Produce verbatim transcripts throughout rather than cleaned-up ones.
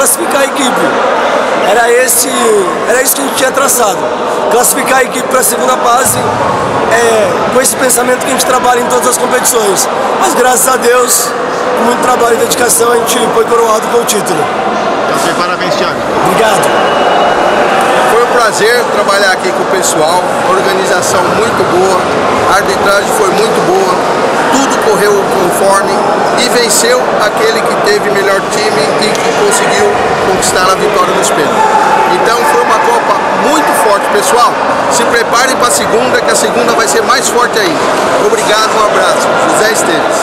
classificar a equipe. Era, esse, era isso que a gente tinha traçado. Classificar a equipe para a segunda fase, é, com esse pensamento que a gente trabalha em todas as competições. Mas graças a Deus, com muito trabalho e dedicação, a gente foi coroado com o título. Então, parabéns, Thiago. Obrigado. Foi um prazer trabalhar aqui com o pessoal, organização muito boa, a arbitragem foi muito boa, tudo correu conforme e venceu aquele que teve melhor time e que conseguiu conquistar a vitória nos pênaltis. Então foi uma Copa muito forte, pessoal. Se preparem para a segunda, que a segunda vai ser mais forte ainda. Obrigado, um abraço. José Esteves.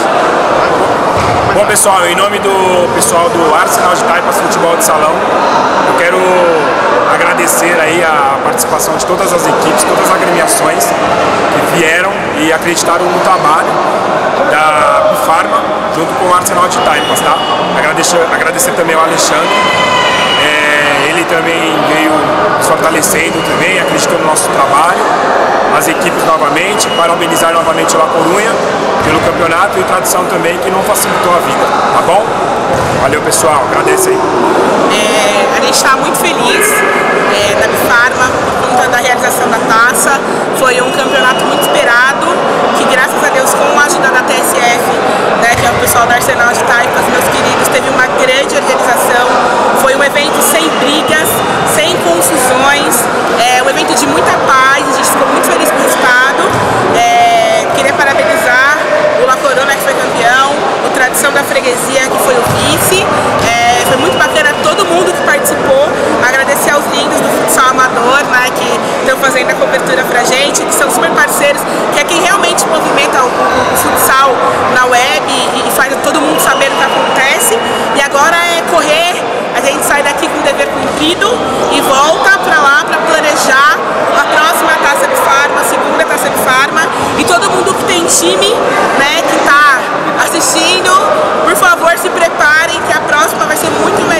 Bom, pessoal, em nome do pessoal do Arsenal de Taipas Futebol de Salão, eu quero agradecer aí a participação de todas as equipes, todas as agremiações que vieram e acreditaram no trabalho da Bifarma junto com o Arsenal de Taipas, tá? Agradecer, agradecer também ao Alexandre, é, ele também veio nos fortalecendo também, acreditou no nosso trabalho, as equipes novamente, parabenizar novamente a La Corunha pelo campeonato e o Tradição também, que não facilitou a vida, tá bom? Valeu, pessoal, agradece aí. É, a gente está muito feliz é, na Bifarma por conta da realização da taça. Foi um campeonato muito esperado, que graças a Deus, com a ajuda da T S F, né, que é o pessoal do Arsenal de Taipas, meus queridos, teve uma grande organização. Foi um evento sem brigas, sem confusões, é, um evento de muita paz, a gente ficou muito feliz com o resultado. É, queria parabenizar o La Corona, que foi campeão, o Tradição da Freguesia, que foi o vice. É, foi muito bacana todo mundo que participou. Agradecer aos lindos do futsal amador, né, que estão fazendo a cobertura pra gente, que são super parceiros, que é quem realmente movimenta o, o, o futsal na web e, e faz todo mundo saber o que acontece. E agora é correr, a gente sai daqui com o dever cumprido e volta pra lá pra planejar a próxima Taça Bifarma, a segunda Taça Bifarma. E todo mundo que tem time, né, que tá assistindo, por favor, se preparem que a próxima vai ser muito legal.